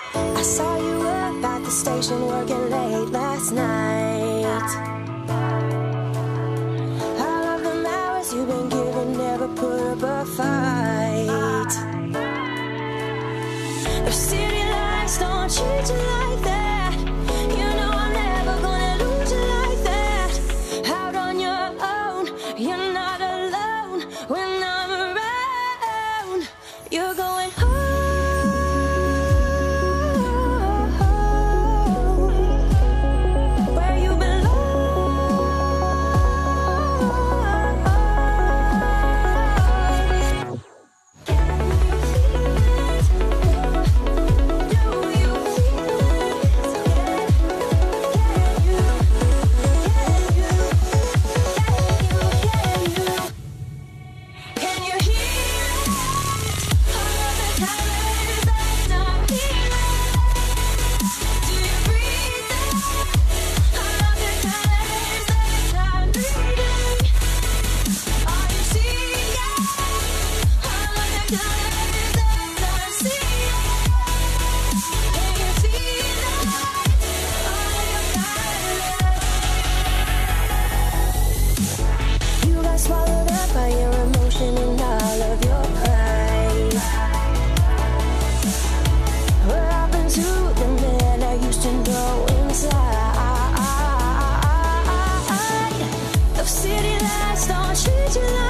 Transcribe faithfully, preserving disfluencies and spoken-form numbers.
I saw you up at the station working late last night. All of them hours you've been given, never put up a fight. The city lights don't treat you like that. You know I'm never gonna lose you like that. Out on your own, you're not alone. When I'm around, you're going home. Swallowed up by your emotion and all of your pride. What happened to the man I used to know inside? The city lights don't treat you like